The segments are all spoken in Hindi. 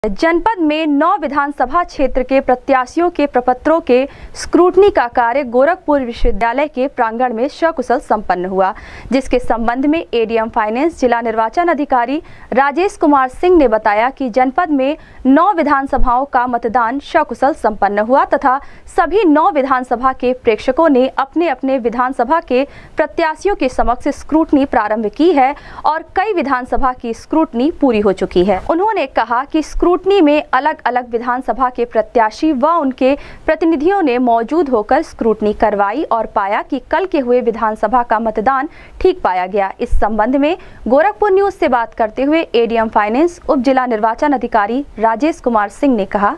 जनपद में 9 विधानसभा क्षेत्र के प्रत्याशियों के प्रपत्रों के स्क्रूटनी का कार्य गोरखपुर विश्वविद्यालय के प्रांगण में सकुशल संपन्न हुआ, जिसके संबंध में एडीएम फाइनेंस जिला निर्वाचन अधिकारी राजेश कुमार सिंह ने बताया कि जनपद में 9 विधानसभाओं का मतदान सकुशल संपन्न हुआ तथा सभी 9 विधानसभा के प्रेक्षकों ने अपने अपने विधानसभा के प्रत्याशियों के समक्ष स्क्रूटनी प्रारंभ की है और कई विधानसभा की स्क्रूटनी पूरी हो चुकी है। उन्होंने कहा कि स्क्रूटनी में अलग अलग विधानसभा के प्रत्याशी व उनके प्रतिनिधियों ने मौजूद होकर स्क्रूटनी करवाई और पाया कि कल के हुए विधानसभा का मतदान ठीक पाया गया। इस संबंध में गोरखपुर न्यूज से बात करते हुए एडीएम फाइनेंस उप जिला निर्वाचन अधिकारी राजेश कुमार सिंह ने कहा,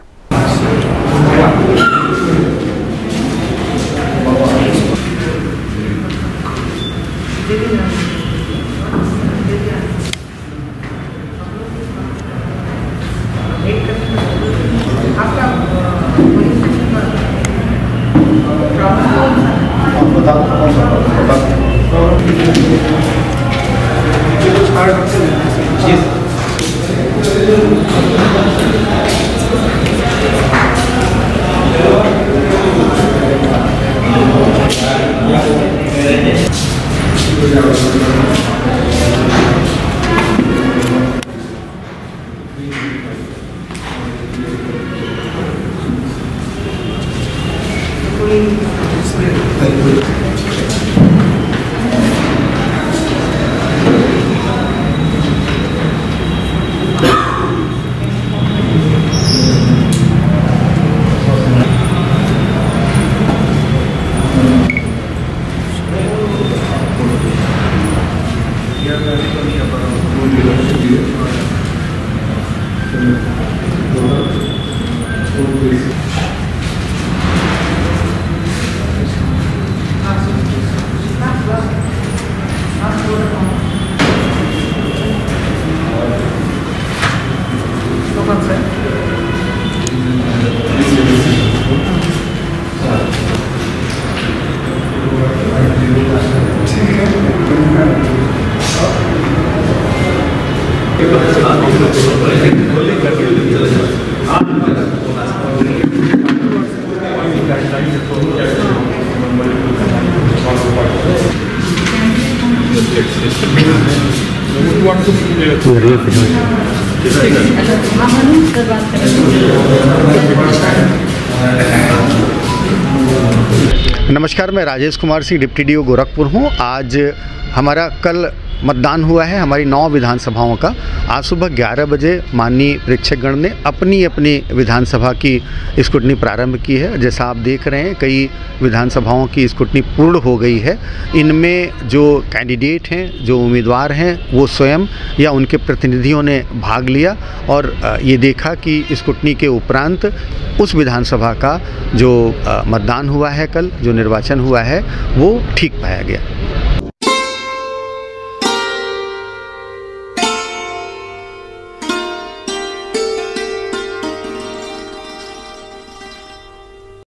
नमस्कार, मैं राजेश कुमार सिंह डिप्टी डीओ गोरखपुर हूँ। आज हमारा कल मतदान हुआ है हमारी 9 विधानसभाओं का। आज सुबह 11 बजे माननीय प्रेक्षकगण ने अपनी अपनी विधानसभा की स्क्रूटनी प्रारंभ की है। जैसा आप देख रहे हैं, कई विधानसभाओं की स्क्रूटनी पूर्ण हो गई है। इनमें जो कैंडिडेट हैं, जो उम्मीदवार हैं, वो स्वयं या उनके प्रतिनिधियों ने भाग लिया और ये देखा कि स्क्रूटनी के उपरांत उस विधानसभा का जो मतदान हुआ है, कल जो निर्वाचन हुआ है, वो ठीक पाया गया।